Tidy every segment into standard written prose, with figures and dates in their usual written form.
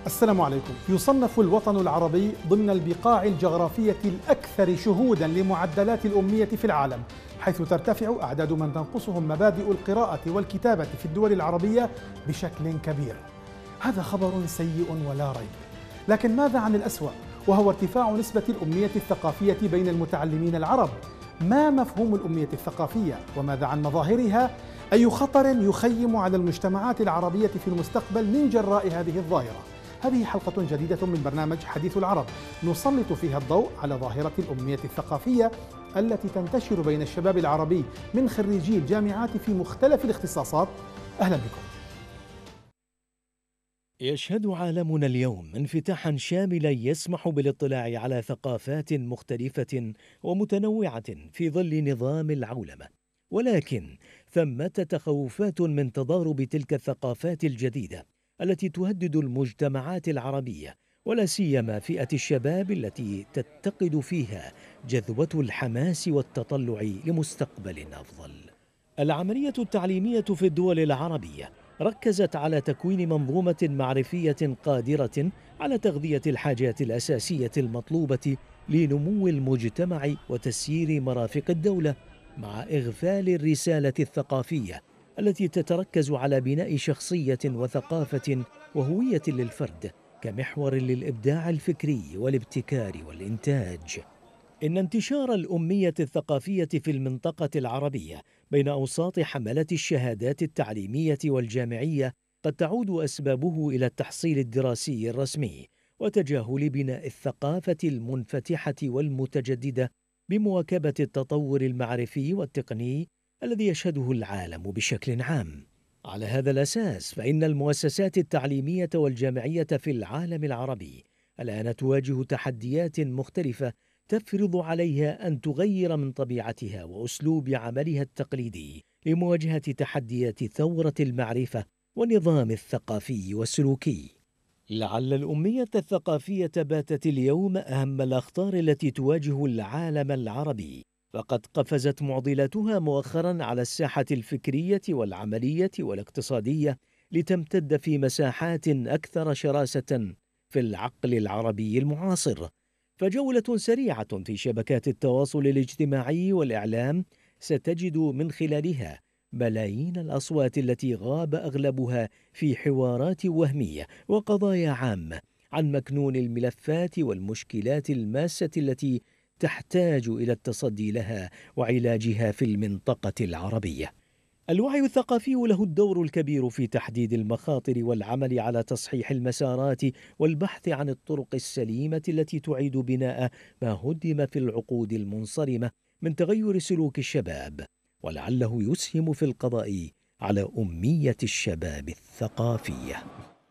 السلام عليكم. يصنف الوطن العربي ضمن البقاع الجغرافية الأكثر شهودا لمعدلات الأمية في العالم، حيث ترتفع أعداد من تنقصهم مبادئ القراءة والكتابة في الدول العربية بشكل كبير. هذا خبر سيء ولا ريب، لكن ماذا عن الأسوأ، وهو ارتفاع نسبة الأمية الثقافية بين المتعلمين العرب؟ ما مفهوم الأمية الثقافية؟ وماذا عن مظاهرها؟ أي خطر يخيم على المجتمعات العربية في المستقبل من جراء هذه الظاهرة؟ هذه حلقة جديدة من برنامج حديث العرب، نسلط فيها الضوء على ظاهرة الأمية الثقافية التي تنتشر بين الشباب العربي من خريجي الجامعات في مختلف الاختصاصات. أهلا بكم. يشهد عالمنا اليوم انفتاحا شاملا يسمح بالاطلاع على ثقافات مختلفة ومتنوعة في ظل نظام العولمة، ولكن ثمة تخوفات من تضارب تلك الثقافات الجديدة التي تهدد المجتمعات العربية، ولا سيما فئة الشباب التي تتقد فيها جذوة الحماس والتطلع لمستقبل أفضل. العملية التعليمية في الدول العربية ركزت على تكوين منظومة معرفية قادرة على تغذية الحاجات الأساسية المطلوبة لنمو المجتمع وتسيير مرافق الدولة، مع إغفال الرسالة الثقافية التي تتركز على بناء شخصية وثقافة وهوية للفرد كمحور للإبداع الفكري والابتكار والإنتاج. إن انتشار الأمية الثقافية في المنطقة العربية بين أوساط حملة الشهادات التعليمية والجامعية قد تعود أسبابه إلى التحصيل الدراسي الرسمي وتجاهل بناء الثقافة المنفتحة والمتجددة بمواكبة التطور المعرفي والتقني الذي يشهده العالم بشكل عام. على هذا الأساس فإن المؤسسات التعليمية والجامعية في العالم العربي الآن تواجه تحديات مختلفة تفرض عليها أن تغير من طبيعتها وأسلوب عملها التقليدي لمواجهة تحديات ثورة المعرفة والنظام الثقافي والسلوكي. لعل الأمية الثقافية باتت اليوم أهم الأخطار التي تواجه العالم العربي، فقد قفزت معضلاتها مؤخرا على الساحة الفكرية والعملية والاقتصادية لتمتد في مساحات أكثر شراسة في العقل العربي المعاصر. فجولة سريعة في شبكات التواصل الاجتماعي والإعلام ستجد من خلالها ملايين الأصوات التي غاب أغلبها في حوارات وهمية وقضايا عامة عن مكنون الملفات والمشكلات الماسة التي تحتاج إلى التصدي لها وعلاجها في المنطقة العربية. الوعي الثقافي له الدور الكبير في تحديد المخاطر والعمل على تصحيح المسارات والبحث عن الطرق السليمة التي تعيد بناء ما هدم في العقود المنصرمة من تغير سلوك الشباب، ولعله يسهم في القضاء على أمية الشباب الثقافية.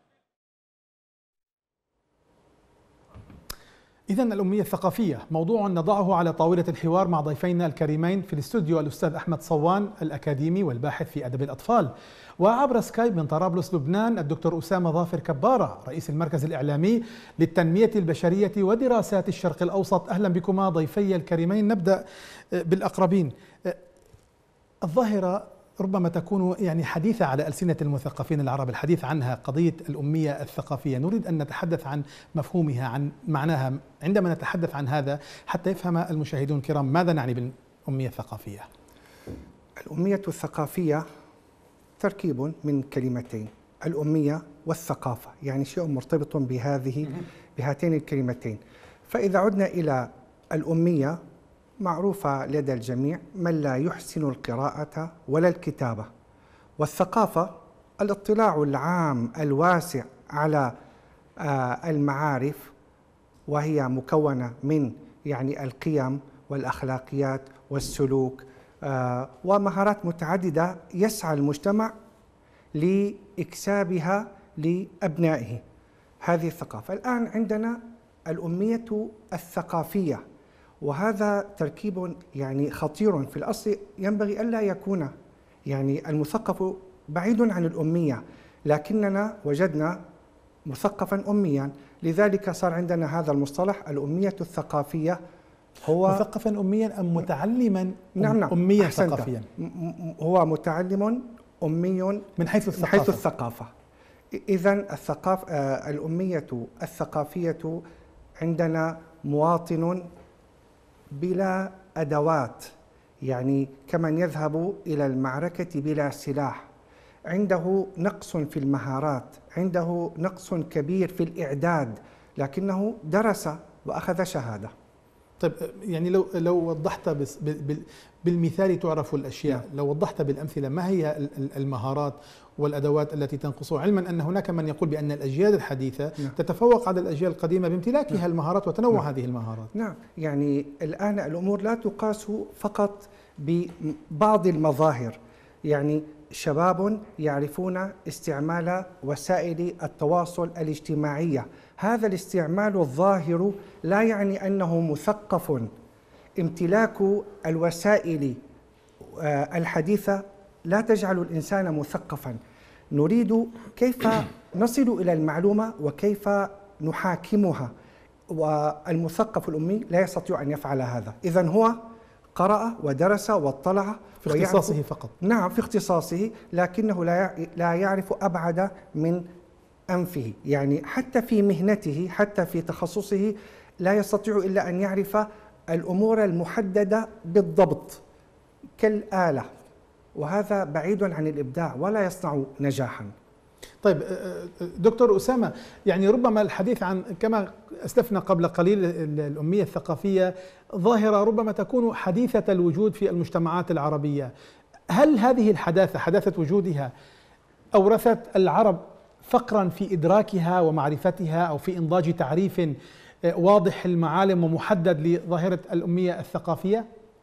إذن الأمية الثقافية موضوع نضعه على طاولة الحوار مع ضيفينا الكريمين في الاستوديو، الأستاذ أحمد صوان الأكاديمي والباحث في أدب الأطفال، وعبر سكايب من طرابلس لبنان الدكتور أسامة ظافر كبارة رئيس المركز الإعلامي للتنمية البشرية ودراسات الشرق الأوسط. أهلا بكما ضيفي الكريمين. نبدأ بالأقربين. الظاهرة ربما تكون حديثة على ألسنة المثقفين العرب الحديث عنها، قضية الأمية الثقافية. نريد أن نتحدث عن مفهومها، عن معناها. عندما نتحدث عن هذا حتى يفهم المشاهدون الكرام ماذا نعني بالأمية الثقافية؟ الأمية الثقافية تركيب من كلمتين، الأمية والثقافة، يعني شيء مرتبط بهاتين الكلمتين. فإذا عدنا إلى الأمية، معروفة لدى الجميع من لا يحسن القراءة ولا الكتابة، والثقافة الاطلاع العام الواسع على المعارف، وهي مكونة من القيم والأخلاقيات والسلوك ومهارات متعددة يسعى المجتمع لإكسابها لأبنائه. هذه الثقافة. الآن عندنا الأمية الثقافية، وهذا تركيب خطير في الأصل. ينبغي ألا يكون المثقف بعيد عن الأمية، لكننا وجدنا مثقفا أميا، لذلك صار عندنا هذا المصطلح الأمية الثقافية. هو مثقفا أميا أم متعلما نعم أميا ثقافيا؟ هو متعلم أمي من حيث الثقافة. إذن الأمية الثقافية عندنا مواطن بلا أدوات، يعني كمن يذهب إلى المعركة بلا سلاح، عنده نقص في المهارات، عنده نقص كبير في الإعداد، لكنه درس وأخذ شهادة. طيب يعني لو وضحت بالمثال تعرف الأشياء، لو وضحت بالأمثلة ما هي المهارات والأدوات التي تنقصه، علما أن هناك من يقول بأن الأجيال الحديثة تتفوق على الأجيال القديمة بامتلاكها المهارات وتنوع هذه المهارات. نعم، يعني الآن الأمور لا تقاس فقط ببعض المظاهر، يعني شباب يعرفون استعمال وسائل التواصل الاجتماعية، هذا الاستعمال الظاهر لا يعني أنه مثقف. امتلاك الوسائل الحديثة لا تجعل الإنسان مثقفا. نريد كيف نصل إلى المعلومة وكيف نحاكمها، والمثقف الأمي لا يستطيع أن يفعل هذا. إذن هو قرأ ودرس واطلع في اختصاصه فقط. نعم، في اختصاصه، لكنه لا يعرف أبعد من أنفه، يعني حتى في مهنته، حتى في تخصصه لا يستطيع إلا أن يعرف الأمور المحددة بالضبط كالآلة، وهذا بعيد عن الإبداع ولا يصنع نجاحا. طيب دكتور أسامة، يعني ربما الحديث عن كما أسلفنا قبل قليل الأمية الثقافية ظاهرة ربما تكون حديثة الوجود في المجتمعات العربية، هل هذه الحداثة، حداثة وجودها، أورثت العرب فقرا في إدراكها ومعرفتها أو في إنضاج تعريف واضح المعالم ومحدد لظاهرة الأمية الثقافية؟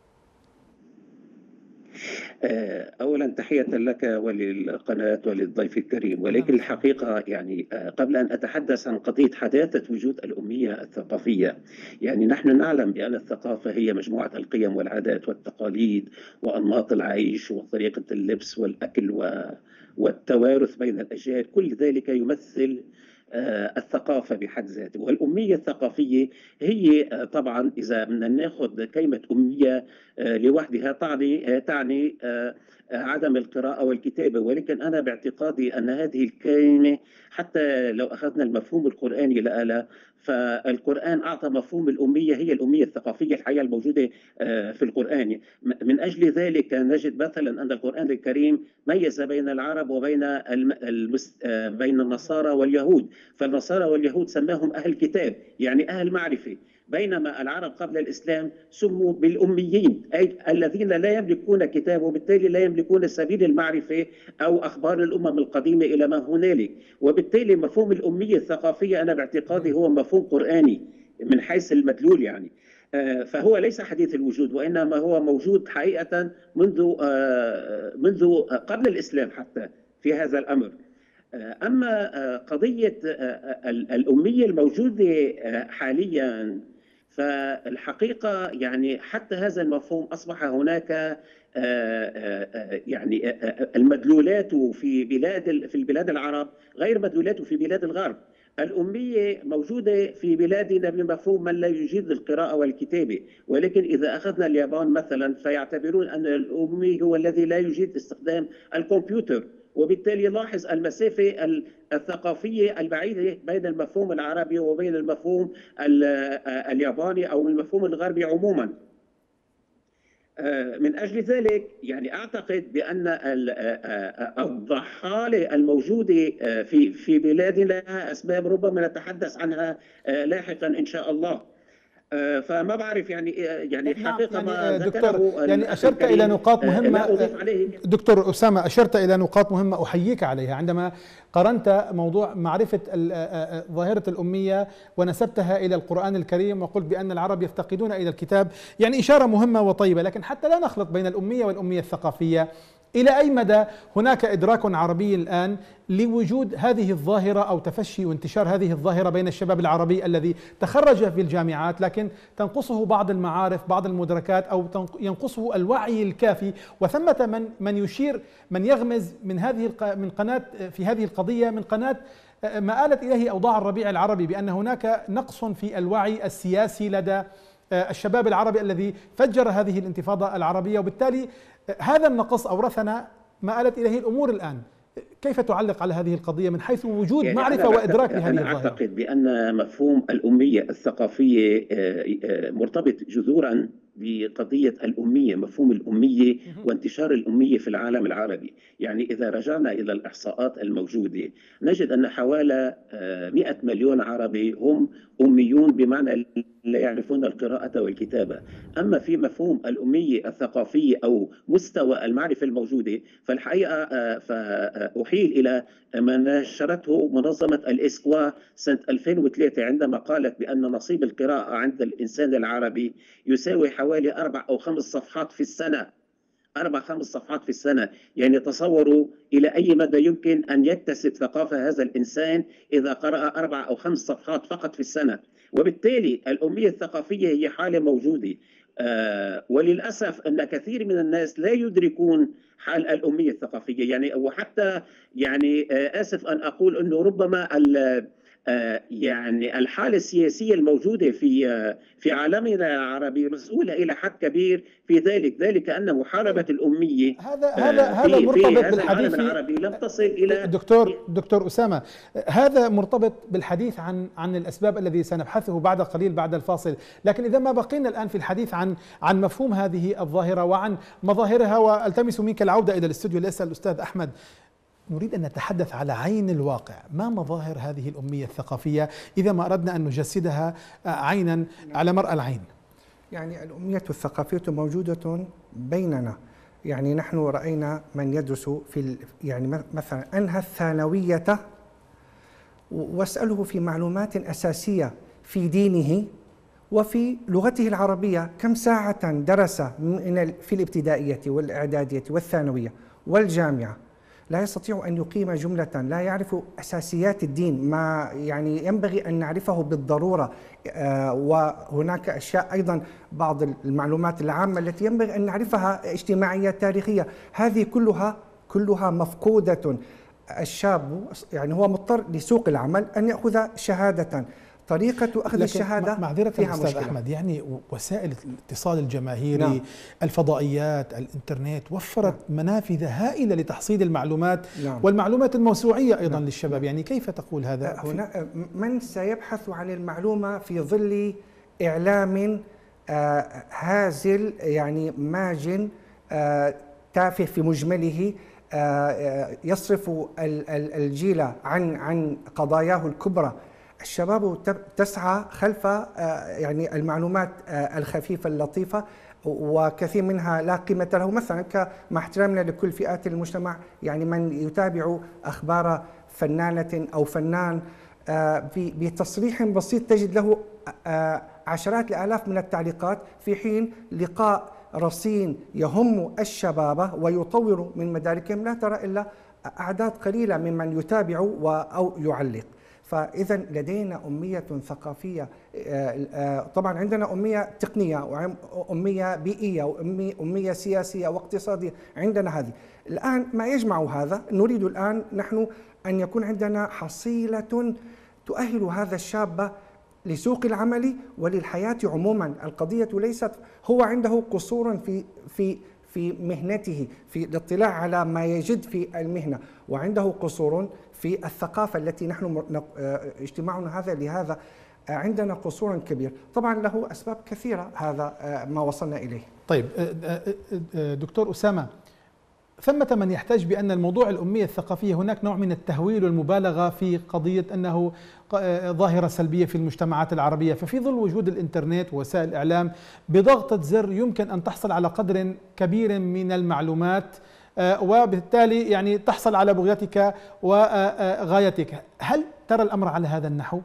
أولا تحية لك وللقناة وللضيف الكريم، ولكن الحقيقة يعني قبل أن أتحدث عن قضية حداثة وجود الأمية الثقافية، يعني نحن نعلم بأن الثقافة هي مجموعة القيم والعادات والتقاليد وأنماط العيش وطريقة اللبس والأكل والتوارث بين الأجيال، كل ذلك يمثل الثقافة بحد ذاته. والأمية الثقافية هي طبعا إذا بدنا ناخذ كلمة أمية لوحدها تعني عدم القراءة والكتابة، ولكن أنا باعتقادي أن هذه الكلمة حتى لو أخذنا المفهوم القرآني لها، فالقرآن أعطى مفهوم الأمية هي الأمية الثقافية الحقيقة الموجودة في القرآن. من أجل ذلك نجد مثلا أن القرآن الكريم ميز بين العرب وبين بين النصارى واليهود، فالنصارى واليهود سماهم أهل كتاب يعني أهل معرفة، بينما العرب قبل الإسلام سموا بالأميين، أي الذين لا يملكون كتاب وبالتالي لا يملكون سبيل المعرفة أو أخبار الأمم القديمة إلى ما هنالك. وبالتالي مفهوم الأمية الثقافية أنا باعتقادي هو مفهوم قرآني من حيث المدلول، يعني فهو ليس حديث الوجود، وإنما هو موجود حقيقة منذ قبل الإسلام حتى في هذا الأمر. أما قضية الأمية الموجودة حاليا، فالحقيقة يعني حتى هذا المفهوم أصبح هناك يعني المدلولات في البلاد العرب غير مدلولات في بلاد الغرب. الأمية موجودة في بلادنا بمفهوم من لا يجيد القراءة والكتابة، ولكن إذا أخذنا اليابان مثلا فيعتبرون أن الأمي هو الذي لا يجيد استخدام الكمبيوتر، وبالتالي لاحظ المسافة الثقافية البعيدة بين المفهوم العربي وبين المفهوم الياباني أو المفهوم الغربي عموما. من أجل ذلك يعني أعتقد بأن الضحالة الموجودة في بلادنا لها أسباب ربما نتحدث عنها لاحقا إن شاء الله. فما بعرف يعني الحقيقة ما دكتور يعني أشرت إلى نقاط مهمة. دكتور أسامة أشرت إلى نقاط مهمة أحييك عليها عندما قرنت موضوع معرفة ظاهرة الأمية ونسبتها إلى القرآن الكريم وقلت بأن العرب يفتقدون إلى الكتاب، يعني إشارة مهمة وطيبة، لكن حتى لا نخلط بين الأمية والأمية الثقافية، إلى أي مدى هناك إدراك عربي الآن لوجود هذه الظاهرة أو تفشي وانتشار هذه الظاهرة بين الشباب العربي الذي تخرج في الجامعات لكن تنقصه بعض المعارف، بعض المدركات، أو ينقصه الوعي الكافي، وثمة من يشير، من يغمز من قناة في هذه القضية، من قناة ما آلت إليه أوضاع الربيع العربي، بأن هناك نقص في الوعي السياسي لدى الشباب العربي الذي فجر هذه الانتفاضة العربية، وبالتالي هذا النقص أورثنا ما آلت إليه الأمور الآن. كيف تعلق على هذه القضية من حيث وجود يعني معرفة وإدراك لهذه أنا الظاهرة؟ أعتقد بأن مفهوم الأمية الثقافية مرتبط جذورا بقضية الأمية، مفهوم الأمية وانتشار الأمية في العالم العربي. يعني إذا رجعنا إلى الإحصاءات الموجودة نجد أن حوالي 100 مليون عربي هم أميون، بمعنى لا يعرفون القراءة والكتابة. أما في مفهوم الأمية الثقافية أو مستوى المعرفة الموجودة، فالحقيقة فأحيل إلى ما نشرته منظمة الإسكوا سنة 2003 عندما قالت بأن نصيب القراءة عند الإنسان العربي يساوي حوالي 4 أو 5 صفحات في السنة. 4 5 صفحات في السنة. يعني تصوروا إلى أي مدى يمكن أن يكتسب ثقافة هذا الإنسان إذا قرأ 4 أو 5 صفحات فقط في السنة. وبالتالي الأمية الثقافية هي حالة موجودة، وللأسف أن كثير من الناس لا يدركون حال الأمية الثقافية. يعني وحتى يعني آسف أن أقول أنه ربما يعني الحالة السياسية الموجودة في عالمنا العربي مسؤولة إلى حد كبير في ذلك أن محاربة الأمية هذا مرتبط في هذا بالحديث العالم العربي لم تصل إلى دكتور أسامة، هذا مرتبط بالحديث عن الأسباب الذي سنبحثه بعد قليل بعد الفاصل. لكن إذا ما بقينا الآن في الحديث عن مفهوم هذه الظاهرة وعن مظاهرها، والتمس منك العودة إلى الاستوديو لأسأل الأستاذ أحمد، نريد أن نتحدث على عين الواقع. ما مظاهر هذه الأمية الثقافية إذا ما أردنا أن نجسدها عينا على مرأى العين؟ يعني الأمية الثقافية موجودة بيننا. يعني نحن رأينا من يدرس يعني مثلا أنهى الثانوية واسأله في معلومات أساسية في دينه وفي لغته العربية كم ساعة درس في الابتدائية والإعدادية والثانوية والجامعة، لا يستطيع أن يقيم جملة، لا يعرف أساسيات الدين ما يعني ينبغي أن نعرفه بالضرورة. وهناك أشياء أيضا بعض المعلومات العامة التي ينبغي أن نعرفها اجتماعية تاريخية، هذه كلها مفقودة. الشاب يعني هو مضطر لسوق العمل أن يأخذ شهادة، طريقة أخذ الشهادة معذرة فيها أستاذ مشكلة. أحمد، يعني وسائل الاتصال الجماهيري، نعم. الفضائيات، الإنترنت وفرت منافذ هائلة لتحصيل المعلومات، نعم. والمعلومات الموسوعية أيضا نعم. للشباب. يعني كيف تقول هذا؟ هنا من سيبحث عن المعلومة في ظل إعلام هازل، يعني ماجن، تافه في مجمله، يصرف الجيل عن قضاياه الكبرى. الشباب تسعى خلف يعني المعلومات الخفيفة اللطيفة، وكثير منها لا قيمة له. مثلا مع احترامنا لكل فئات المجتمع، يعني من يتابع أخبار فنانة أو فنان بتصريح بسيط تجد له عشرات الآلاف من التعليقات، في حين لقاء رصين يهم الشباب ويطور من مداركهم لا ترى إلا أعداد قليلة ممن يتابع أو يعلق. فإذا لدينا أمية ثقافية. طبعا عندنا أمية تقنية وأمية بيئية وأمية سياسية واقتصادية، عندنا هذه. الآن ما يجمع هذا، نريد الآن نحن أن يكون عندنا حصيلة تؤهل هذا الشاب لسوق العمل وللحياة عموما. القضية ليست هو عنده قصور في مهنته، في الاطلاع على ما يجد في المهنة، وعنده قصور في الثقافة التي نحن اجتماعنا هذا لهذا عندنا قصور كبير. طبعا له أسباب كثيرة هذا ما وصلنا إليه. طيب دكتور أسامة، ثمة من يحتج بأن الموضوع الأمية الثقافية هناك نوع من التهويل والمبالغة في قضية أنه ظاهرة سلبية في المجتمعات العربية، ففي ظل وجود الإنترنت ووسائل الإعلام بضغطة زر يمكن أن تحصل على قدر كبير من المعلومات، وبالتالي يعني تحصل على بغيتك وغايتك. هل ترى الأمر على هذا النحو؟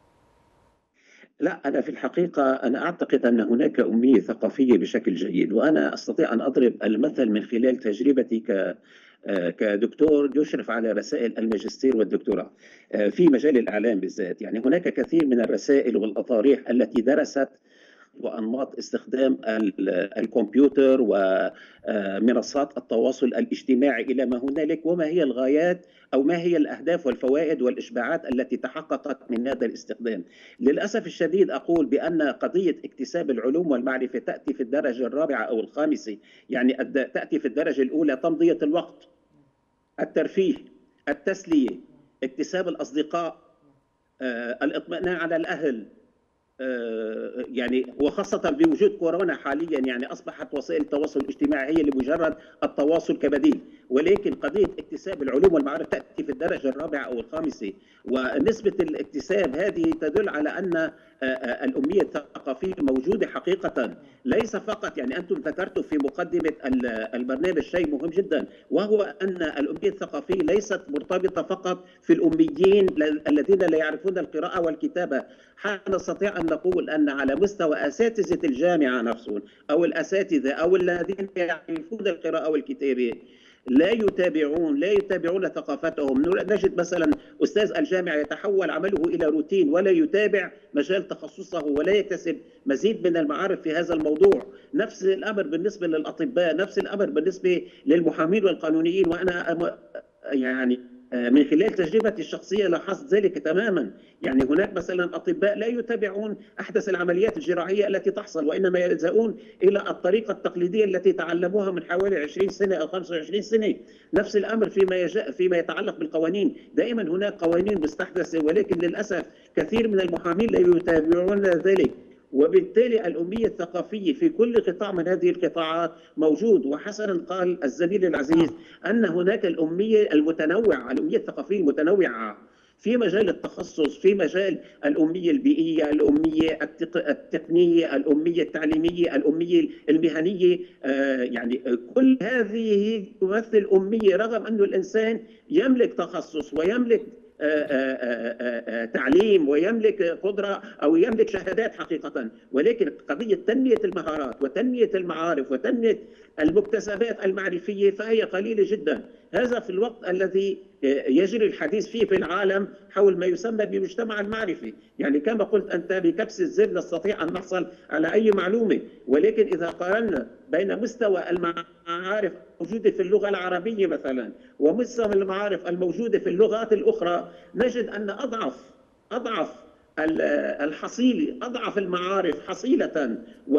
لا، أنا في الحقيقة أنا أعتقد أن هناك أمية ثقافية بشكل جيد، وأنا أستطيع أن أضرب المثل من خلال تجربتي كدكتور يشرف على رسائل الماجستير والدكتوراه في مجال الإعلام بالذات. يعني هناك كثير من الرسائل والأطاريح التي درست وأنماط استخدام الكمبيوتر ومنصات التواصل الاجتماعي إلى ما هنالك، وما هي الغايات أو ما هي الأهداف والفوائد والإشباعات التي تحققت من هذا الاستخدام. للأسف الشديد أقول بأن قضية اكتساب العلوم والمعرفة تأتي في الدرجة الرابعة أو الخامسة، يعني تأتي في الدرجة الأولى تمضية الوقت، الترفيه، التسلية، اكتساب الأصدقاء، الاطمئنان على الأهل، يعني وخاصة بوجود كورونا حاليا، يعني أصبحت وسائل التواصل الاجتماعي هي لمجرد التواصل كبديل، ولكن قضية اكتساب العلوم والمعارف تأتي في الدرجة الرابعة أو الخامسة، ونسبة الاكتساب هذه تدل على أن الأمية الثقافية موجودة حقيقة، ليس فقط يعني أنتم ذكرتوا في مقدمة البرنامج شيء مهم جدا، وهو أن الأمية الثقافية ليست مرتبطة فقط في الأميين الذين لا يعرفون القراءة والكتابة. نستطيع أن نقول أن على مستوى أساتذة الجامعة نفسهم أو الأساتذة أو الذين يعرفون القراءة والكتابة لا يتابعون ثقافتهم. نجد مثلا أستاذ الجامعة يتحول عمله إلى روتين ولا يتابع مجال تخصصه ولا يكتسب مزيد من المعارف في هذا الموضوع. نفس الأمر بالنسبة للأطباء، نفس الأمر بالنسبة للمحامين والقانونيين، وأنا يعني من خلال تجربتي الشخصية لاحظت ذلك تماما. يعني هناك مثلا أطباء لا يتابعون أحدث العمليات الجراحية التي تحصل، وإنما يلجؤون إلى الطريقة التقليدية التي تعلموها من حوالي 20 سنة أو 25 سنة. نفس الأمر فيما يتعلق بالقوانين، دائما هناك قوانين مستحدثة، ولكن للأسف كثير من المحامين لا يتابعون ذلك، وبالتالي الأمية الثقافية في كل قطاع من هذه القطاعات موجود. وحسنا قال الزميل العزيز أن هناك الأمية المتنوعة، الأمية الثقافية المتنوعة في مجال التخصص، في مجال الأمية البيئية، الأمية التقنية، الأمية التعليمية، الأمية المهنية، يعني كل هذه تمثل أمية، رغم أن الإنسان يملك تخصص ويملك تعليم ويملك قدرة أو يملك شهادات حقيقة، ولكن قضية تنمية المهارات وتنمية المعارف وتنمية المكتسبات المعرفية فهي قليلة جدا. هذا في الوقت الذي يجري الحديث فيه في العالم حول ما يسمى بمجتمع المعرفي. يعني كما قلت أنت، بكبس الزر نستطيع أن نحصل على أي معلومة، ولكن إذا قارنا بين مستوى المعارف الموجودة في اللغة العربية مثلا ومستوى المعارف الموجودة في اللغات الأخرى، نجد أن أضعف الحصيلة، أضعف المعارف حصيلة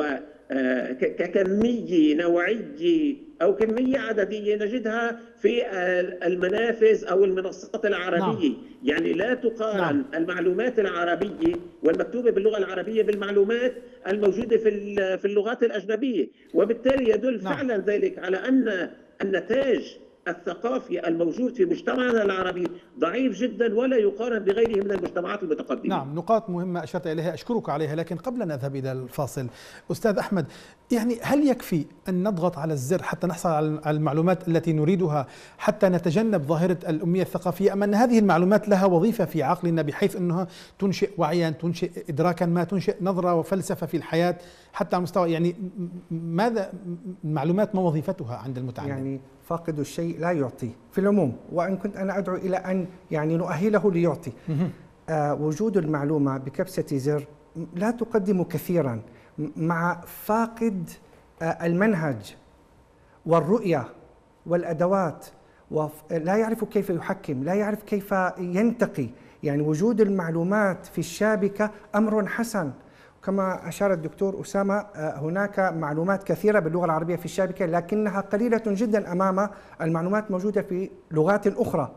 وككمية نوعية أو كمية عددية نجدها في المنافذ أو المنصات العربية. نعم. يعني لا تقارن المعلومات العربية والمكتوبة باللغة العربية بالمعلومات الموجودة في اللغات الأجنبية، وبالتالي يدل فعلا ذلك على أن النتاج الثقافي الموجود في مجتمعنا العربي ضعيف جدا ولا يقارن بغيره من المجتمعات المتقدمة. نعم، نقاط مهمة أشرت إليها، أشكرك عليها. لكن قبل أن نذهب إلى الفاصل، أستاذ أحمد، يعني هل يكفي أن نضغط على الزر حتى نحصل على المعلومات التي نريدها حتى نتجنب ظاهرة الأمية الثقافية، أم أن هذه المعلومات لها وظيفة في عقلنا بحيث أنها تنشئ وعيا، تنشئ إدراكا ما، تنشئ نظرة وفلسفة في الحياة حتى على مستوى، يعني ماذا المعلومات، ما وظيفتها عند المتعلم؟ يعني فاقد الشيء لا يعطي في العموم، وإن كنت أنا أدعو إلى أن يعني نؤهله ليعطي. وجود المعلومة بكبسة زر لا تقدم كثيرا مع فاقد المنهج والرؤية والأدوات، ولا يعرف كيف يحكم، لا يعرف كيف ينتقي. يعني وجود المعلومات في الشابكة أمر حسن، كما أشار الدكتور أسامة، هناك معلومات كثيرة باللغة العربية في الشابكة لكنها قليلة جدا أمام المعلومات موجودة في لغات أخرى.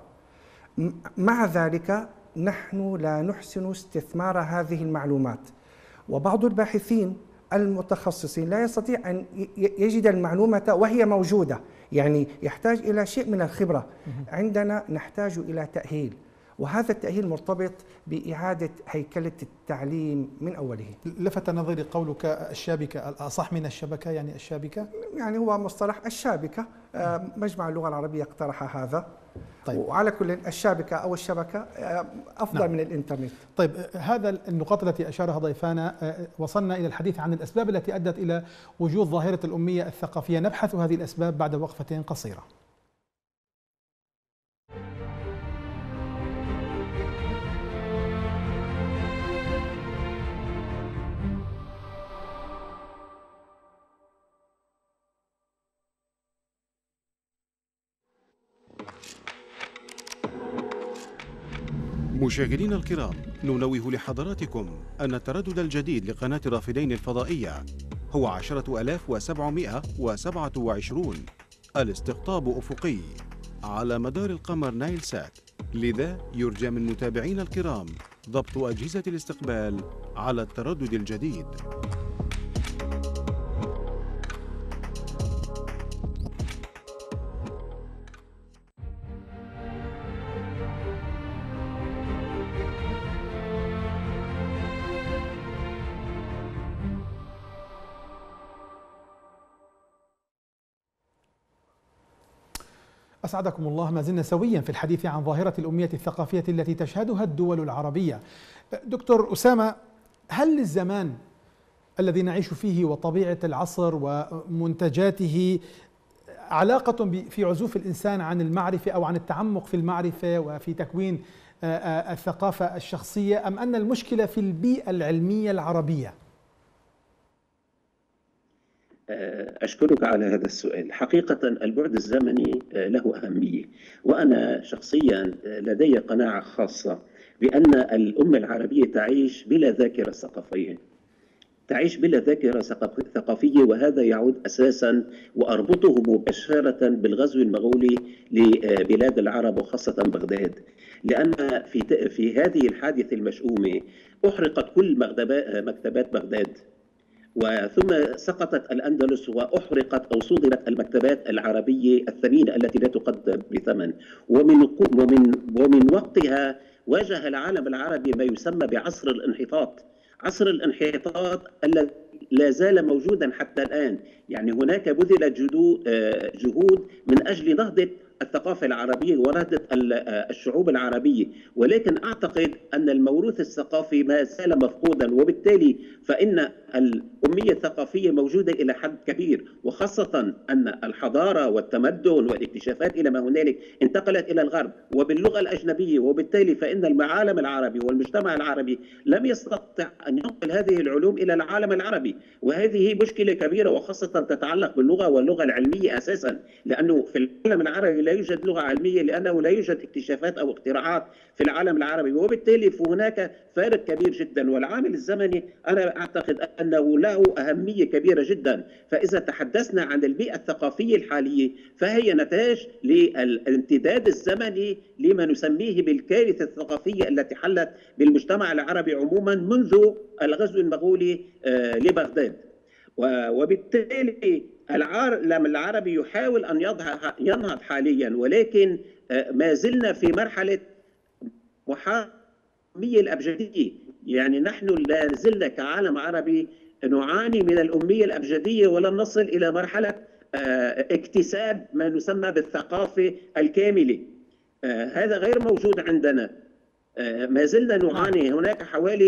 مع ذلك نحن لا نحسن استثمار هذه المعلومات، وبعض الباحثين المتخصصين لا يستطيع أن يجد المعلومة وهي موجودة، يعني يحتاج إلى شيء من الخبرة. عندنا نحتاج إلى تأهيل، وهذا التأهيل مرتبط بإعادة هيكلة التعليم من أوله. لفت نظري قولك الشابكة، الأصح من الشبكة، يعني الشابكة؟ يعني هو مصطلح الشابكة، مجمع اللغة العربية اقترح هذا. طيب. وعلى كل الشابكة أو الشبكة أفضل نعم. من الإنترنت. طيب، هذا النقاط التي أشارها ضيفانا، وصلنا إلى الحديث عن الأسباب التي أدت إلى وجود ظاهرة الأمية الثقافية. نبحث هذه الأسباب بعد وقفة قصيرة. مشاهدينا الكرام، ننوه لحضراتكم أن التردد الجديد لقناة الرافدين الفضائية هو 10727 الاستقطاب أفقي على مدار القمر نايل سات لذا يرجى من متابعينا الكرام ضبط أجهزة الاستقبال على التردد الجديد. أسعدكم الله. ما زلنا سويا في الحديث عن ظاهرة الأمية الثقافية التي تشهدها الدول العربية. دكتور أسامة، هل للزمان الذي نعيش فيه وطبيعة العصر ومنتجاته علاقة في عزوف الإنسان عن المعرفة أو عن التعمق في المعرفة وفي تكوين الثقافة الشخصية، أم أن المشكلة في البيئة العلمية العربية؟ أشكرك على هذا السؤال. حقيقة البعد الزمني له أهمية، وأنا شخصيا لدي قناعة خاصة بأن الأمة العربية تعيش بلا ذاكرة ثقافية، تعيش بلا ذاكرة ثقافية، وهذا يعود أساسا وأربطه مباشرة بالغزو المغولي لبلاد العرب وخاصة بغداد، لأن في هذه الحادثة المشؤومة أحرقت كل مكتبات بغداد، وثم سقطت الأندلس وأحرقت أو صدرت المكتبات العربية الثمينة التي لا تقدر بثمن، ومن وقتها واجه العالم العربي ما يسمى بعصر الانحطاط. عصر الانحطاط الذي لا زال موجودا حتى الآن، يعني هناك بذلت جهود من أجل نهضة الثقافة العربية ونهضة الشعوب العربية، ولكن أعتقد أن الموروث الثقافي ما زال مفقودا، وبالتالي فإن الأمية الثقافية موجودة إلى حد كبير، وخاصة أن الحضارة والتمدن والاكتشافات إلى ما هنالك انتقلت إلى الغرب وباللغة الأجنبية، وبالتالي فإن العالم العربي والمجتمع العربي لم يستطع أن ينقل هذه العلوم إلى العالم العربي، وهذه مشكلة كبيرة وخاصة تتعلق باللغة واللغة العلمية أساسا، لأنه في العالم العربي لا يوجد لغة علمية، لأنه لا يوجد اكتشافات أو اختراعات في العالم العربي، وبالتالي فهناك فارق كبير جدا. والعامل الزمني أنا أعتقد أنه له أهمية كبيرة جدا. فإذا تحدثنا عن البيئة الثقافية الحالية فهي نتاج للامتداد الزمني لما نسميه بالكارثة الثقافية التي حلت بالمجتمع العربي عموما منذ الغزو المغولي لبغداد، وبالتالي العالم العربي يحاول أن ينهض حاليا، ولكن ما زلنا في مرحلة محامية الأبجدية. يعني نحن لا زلنا كعالم عربي نعاني من الأمية الأبجدية ولن نصل إلى مرحلة اكتساب ما نسمى بالثقافة الكاملة. هذا غير موجود عندنا، ما زلنا نعاني. هناك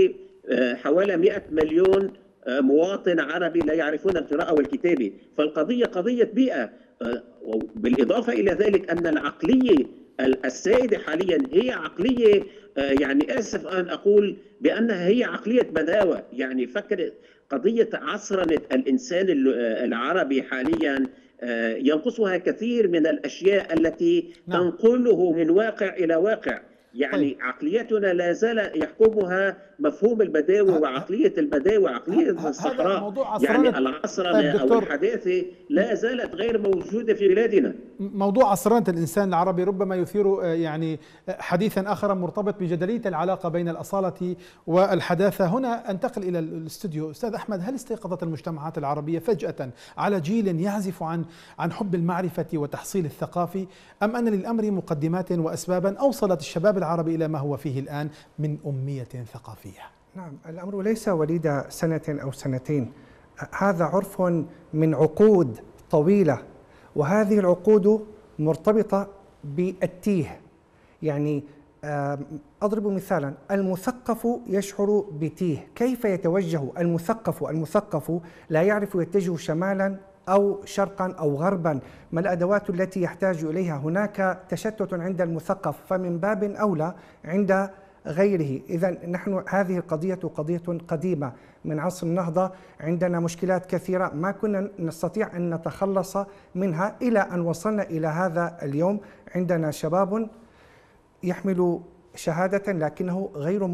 حوالي 100 مليون مواطن عربي لا يعرفون القراءة والكتابة، فالقضية قضية بيئة. بالإضافة إلى ذلك أن العقلية السائدة حاليا هي عقلية، يعني آسف أن أقول بأنها هي عقلية بداوة. يعني فكر قضية عصرنة الإنسان العربي حاليا ينقصها كثير من الأشياء التي تنقله من واقع إلى واقع. يعني عقليتنا لا زال يحكمها مفهوم البداوة، وعقلية البداوة عقلية الصحراء. يعني العصرنة أو الحداثة لا زالت غير موجودة في بلادنا. موضوع عصرنة الإنسان العربي ربما يثير يعني حديثا آخر مرتبط بجدلية العلاقة بين الأصالة والحداثة. هنا أنتقل إلى الاستوديو. أستاذ أحمد، هل استيقظت المجتمعات العربية فجأة على جيل يعزف عن حب المعرفة وتحصيل الثقافي، أم أن للأمر مقدمات وأسبابا أوصلت الشباب العربي إلى ما هو فيه الآن من أمية ثقافية؟ نعم، الأمر ليس وليد سنة أو سنتين، هذا عرف من عقود طويلة، وهذه العقود مرتبطة بالتيه. يعني أضرب مثالا، المثقف يشعر بتيه. كيف يتوجه المثقف لا يعرف يتجه شمالا أو شرقا أو غربا، ما الأدوات التي يحتاج إليها؟ هناك تشتت عند المثقف، فمن باب أولى عند غيره. إذن نحن هذه القضية قضية قديمة من عصر النهضة، عندنا مشكلات كثيرة ما كنا نستطيع أن نتخلص منها إلى أن وصلنا إلى هذا اليوم. عندنا شباب يحمل شهادة لكنه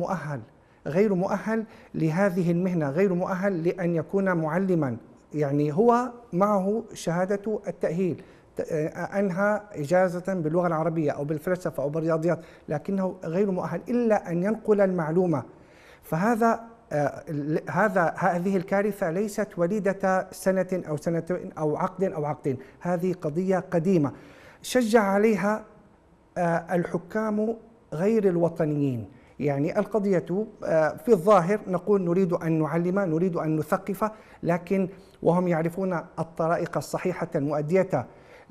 غير مؤهل لهذه المهنة، غير مؤهل لأن يكون معلما. يعني هو معه شهادة التأهيل، أنهى إجازة باللغة العربية أو بالفلسفة أو بالرياضيات، لكنه غير مؤهل إلا أن ينقل المعلومة. فهذا هذه الكارثة ليست وليدة سنة أو سنتين أو عقد أو عقدين، هذه قضية قديمة شجع عليها الحكام غير الوطنيين. يعني القضية في الظاهر نقول نريد أن نعلم، نريد أن نثقف، لكن وهم يعرفون الطرائق الصحيحة المؤدية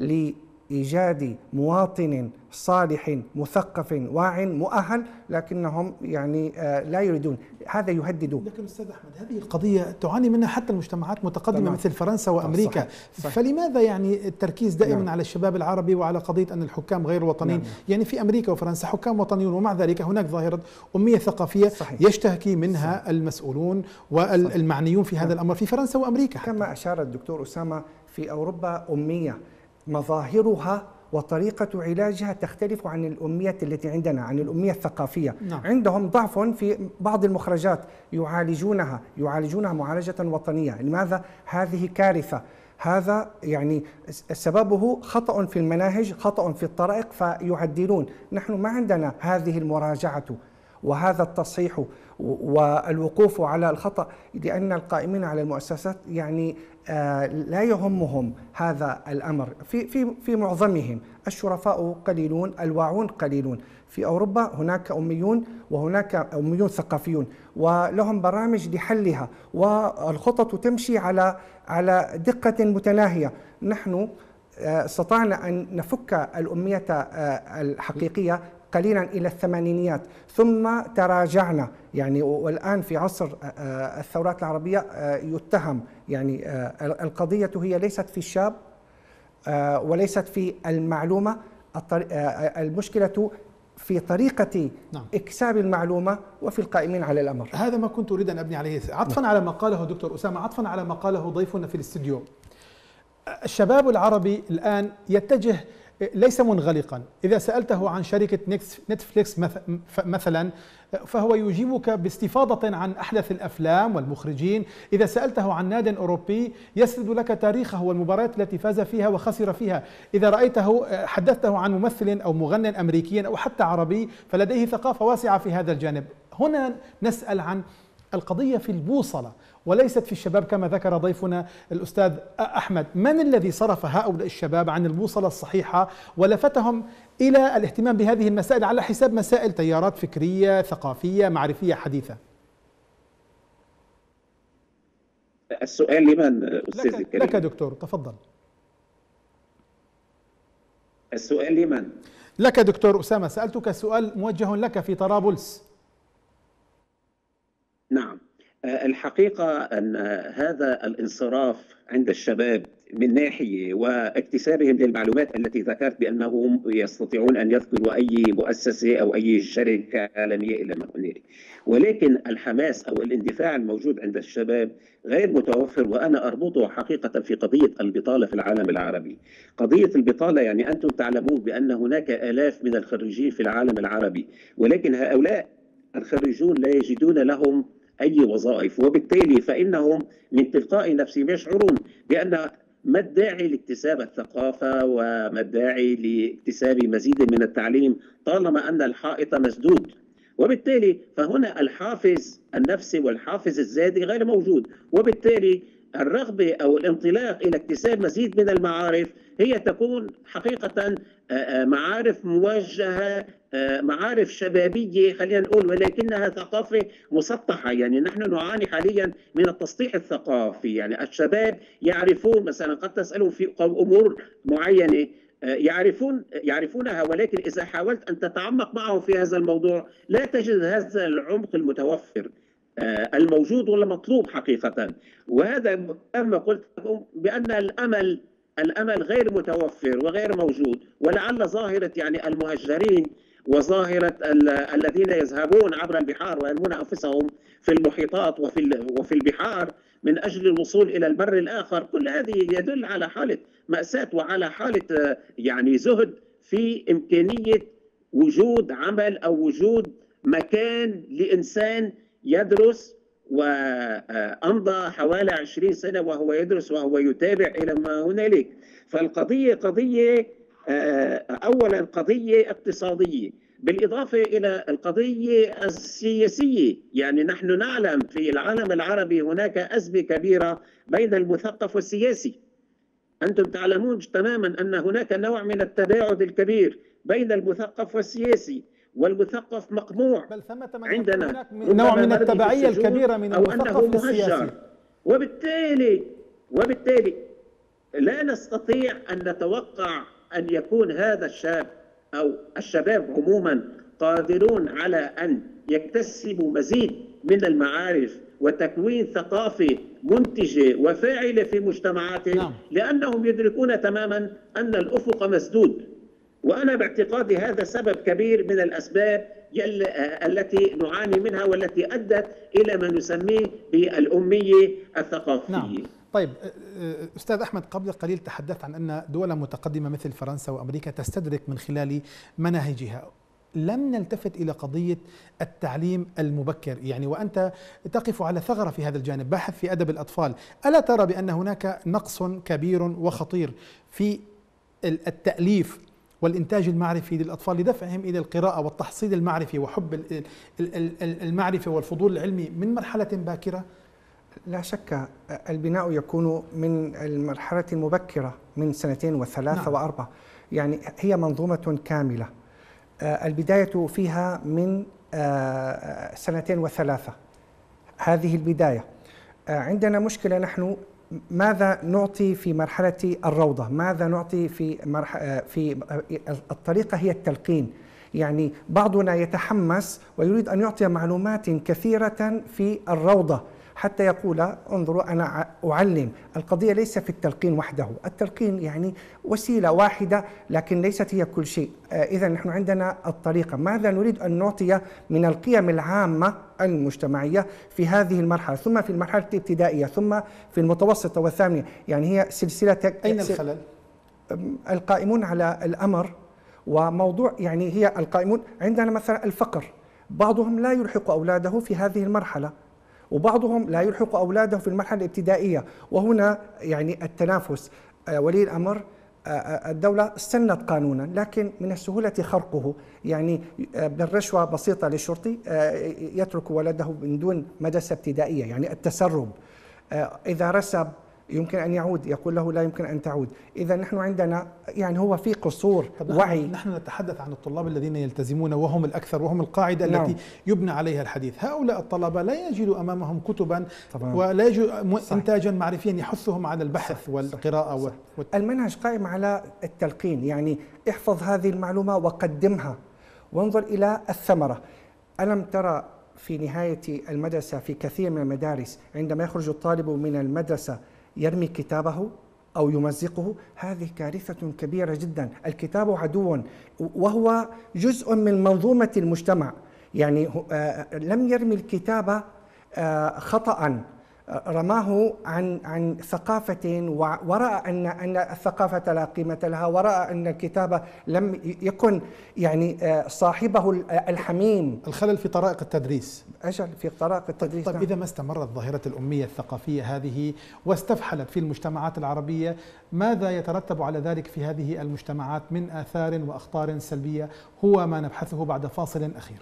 لإيجاد مواطن صالح مثقف واع مؤهل، لكنهم يعني لا يريدون. هذا يهدد. لكن أستاذ أحمد، هذه القضية تعاني منها حتى المجتمعات متقدمة مثل فرنسا وأمريكا. صحيح. فلماذا يعني التركيز دائما على الشباب العربي وعلى قضية أن الحكام غير وطنيين؟ يعني في أمريكا وفرنسا حكام وطنيون، ومع ذلك هناك ظاهرة أمية ثقافية يشتكي منها المسؤولون والمعنيون في هذا الأمر في فرنسا وأمريكا. كما أشار الدكتور أسامة، في أوروبا أمية مظاهرها وطريقة علاجها تختلف عن الأمية التي عندنا، عن الأمية الثقافية. عندهم ضعف في بعض المخرجات يعالجونها معالجة وطنية. لماذا؟ هذه كارثة. هذا يعني سببه خطأ في المناهج، خطأ في الطرائق، فيعدلون. نحن ما عندنا هذه المراجعة وهذا التصحيح والوقوف على الخطأ، لأن القائمين على المؤسسات يعني لا يهمهم هذا الأمر. في معظمهم الشرفاء قليلون، الواعون قليلون. في أوروبا هناك أميون وهناك أميون ثقافيون، ولهم برامج لحلها، والخطط تمشي على دقة متناهية. نحن استطعنا أن نفك الأمية الحقيقية قليلا إلى الثمانينيات، ثم تراجعنا يعني، والآن في عصر الثورات العربية يتهم. يعني القضية هي ليست في الشاب وليست في المعلومة، المشكلة في طريقة إكساب المعلومة وفي القائمين على الأمر. هذا ما كنت أريد أن أبني عليه، عطفا على ما قاله دكتور أسامة، عطفا على ما قاله ضيفنا في الاستديو. الشباب العربي الآن يتجه ليس منغلقا. إذا سألته عن شركة نتفليكس مثلا فهو يجيبك باستفاضة عن أحدث الأفلام والمخرجين. إذا سألته عن ناد أوروبي يسرد لك تاريخه والمباريات التي فاز فيها وخسر فيها. إذا رأيته حدثته عن ممثل أو مغنٍ أمريكي أو حتى عربي فلديه ثقافة واسعة في هذا الجانب. هنا نسأل عن القضية في البوصلة وليست في الشباب كما ذكر ضيفنا الأستاذ أحمد. من الذي صرف هؤلاء الشباب عن البوصلة الصحيحة ولفتهم إلى الاهتمام بهذه المسائل على حساب مسائل تيارات فكرية ثقافية معرفية حديثة؟ السؤال لمن أستاذ الكريم؟ لك دكتور، تفضل. السؤال لمن؟ لك دكتور أسامة، سألتك سؤال موجه لك في طرابلس. نعم، الحقيقة أن هذا الانصراف عند الشباب من ناحية واكتسابهم للمعلومات التي ذكرت بأنهم يستطيعون أن يذكروا أي مؤسسة أو أي شركة عالمية إلى ما هنالك، ولكن الحماس أو الاندفاع الموجود عند الشباب غير متوفر. وأنا أربطه حقيقة في قضية البطالة في العالم العربي. قضية البطالة يعني أنتم تعلمون بأن هناك آلاف من الخريجين في العالم العربي، ولكن هؤلاء الخريجون لا يجدون لهم أي وظائف، وبالتالي فإنهم من تلقاء نفسهم يشعرون بأن ما الداعي لاكتساب الثقافة وما الداعي لاكتساب مزيد من التعليم طالما أن الحائط مسدود. وبالتالي فهنا الحافز النفسي والحافز الذاتي غير موجود، وبالتالي الرغبة أو الانطلاق إلى اكتساب مزيد من المعارف هي تكون حقيقة معارف موجهة، معارف شبابية خلينا نقول، ولكنها ثقافة مسطحة. يعني نحن نعاني حاليا من التسطيح الثقافي. يعني الشباب يعرفون مثلا، قد تسألهم في أمور معينة يعرفونها، ولكن إذا حاولت أن تتعمق معهم في هذا الموضوع لا تجد هذا العمق المتوفر الموجود ولا مطلوب حقيقة. وهذا كما قلت لكم بأن الأمل غير متوفر وغير موجود. ولعل ظاهرة يعني المهجرين وظاهرة الذين يذهبون عبر البحار ويرمون أنفسهم في المحيطات وفي البحار من أجل الوصول إلى البر الآخر، كل هذه يدل على حالة مأساة وعلى حالة يعني زهد في إمكانية وجود عمل أو وجود مكان لإنسان يدرس وأمضى حوالي 20 سنة وهو يدرس وهو يتابع إلى ما هنالك. فالقضية قضية أولا قضية اقتصادية، بالإضافة إلى القضية السياسية. يعني نحن نعلم في العالم العربي هناك أزمة كبيرة بين المثقف والسياسي. أنتم تعلمون تماما أن هناك نوع من التباعد الكبير بين المثقف والسياسي، والمثقف مقموع. بل ثمة من عندنا هناك نوع من التبعية الكبيرة من المثقف للسياسي. وبالتالي لا نستطيع أن نتوقع أن يكون هذا الشاب أو الشباب عموما قادرون على أن يكتسبوا مزيد من المعارف وتكوين ثقافة منتجة وفاعلة في مجتمعاتهم. نعم. لأنهم يدركون تماما أن الأفق مسدود. وأنا باعتقادي هذا سبب كبير من الأسباب التي نعاني منها والتي أدت إلى ما نسميه بالأمية الثقافية. نعم. طيب أستاذ أحمد، قبل قليل تحدثت عن أن دول متقدمة مثل فرنسا وأمريكا تستدرك من خلال مناهجها. لم نلتفت إلى قضية التعليم المبكر، يعني وأنت تقف على ثغرة في هذا الجانب، باحث في أدب الأطفال. ألا ترى بأن هناك نقص كبير وخطير في التأليف والإنتاج المعرفي للأطفال لدفعهم إلى القراءة والتحصيل المعرفي وحب المعرفة والفضول العلمي من مرحلة باكرة؟ لا شك البناء يكون من المرحلة المبكرة من 2 و3 نعم. و4. يعني هي منظومة كاملة. البداية فيها من 2 و3. هذه البداية. عندنا مشكلة نحن، ماذا نعطي في مرحلة الروضة؟ ماذا نعطي في الطريقة هي التلقين. يعني بعضنا يتحمس ويريد أن يعطي معلومات كثيرة في الروضة حتى يقول انظروا أنا أعلم. القضية ليس في التلقين وحده، التلقين يعني وسيلة واحدة لكن ليست هي كل شيء. إذا نحن عندنا الطريقة، ماذا نريد أن نعطي من القيم العامة المجتمعية في هذه المرحلة، ثم في المرحلة الابتدائية، ثم في المتوسطة والثانية. يعني هي سلسلة. أين الخلل؟ القائمون على الأمر وموضوع، يعني هي القائمون عندنا مثلا الفقر، بعضهم لا يلحق أولاده في هذه المرحلة وبعضهم لا يلحق أولاده في المرحلة الابتدائية. وهنا يعني التنافس. ولي الأمر الدولة سنت قانونا لكن من السهولة خرقه، يعني بالرشوة بسيطة للشرطي يترك ولده من دون مدرسة ابتدائية. يعني التسرب، إذا رسب يمكن أن يعود، يقول له لا يمكن أن تعود. إذا نحن عندنا يعني هو في قصور وعي. نحن نتحدث عن الطلاب الذين يلتزمون وهم الأكثر وهم القاعدة نعم. التي يبنى عليها الحديث. هؤلاء الطلبة لا يجدوا أمامهم كتبا طبعا. ولا يجدوا إنتاجا معرفيا يحثهم على البحث والقراءة. المنهج قائم على التلقين، يعني احفظ هذه المعلومة وقدمها وانظر إلى الثمرة. ألم ترى في نهاية المدرسة في كثير من المدارس عندما يخرج الطالب من المدرسة يرمي كتابه أو يمزقه؟ هذه كارثة كبيرة جدا. الكتاب عدو وهو جزء من منظومة المجتمع. يعني لم يرمي الكتاب خطأ، رماه عن ثقافة، ورأى أن الثقافة لا قيمة لها، ورأى أن الكتاب لم يكن يعني صاحبه الحميم. الخلل في طرائق التدريس. أجل في طرائق التدريس. طيب إذا ما استمرت ظاهرة الأمية الثقافية هذه واستفحلت في المجتمعات العربية، ماذا يترتب على ذلك في هذه المجتمعات من آثار وأخطار سلبية؟ هو ما نبحثه بعد فاصل أخير.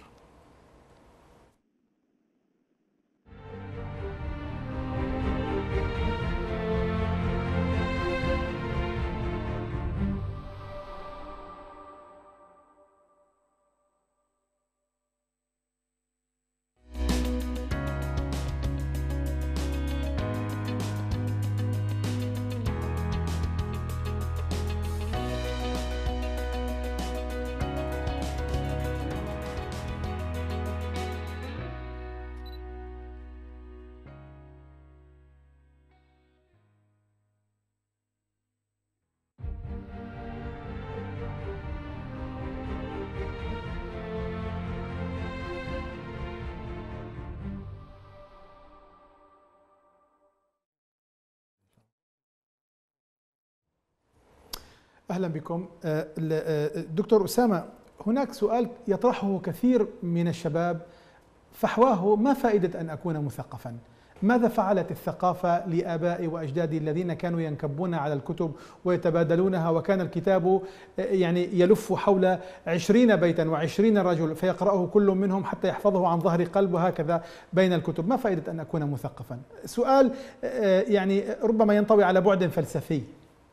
أهلا بكم. دكتور أسامة، هناك سؤال يطرحه كثير من الشباب فحواه ما فائدة أن أكون مثقفا؟ ماذا فعلت الثقافة لآبائي وأجدادي الذين كانوا ينكبون على الكتب ويتبادلونها، وكان الكتاب يعني يلف حول 20 بيتا و20 رجل فيقرأه كل منهم حتى يحفظه عن ظهر قلب، وهكذا بين الكتب. ما فائدة أن أكون مثقفا؟ سؤال يعني ربما ينطوي على بعد فلسفي.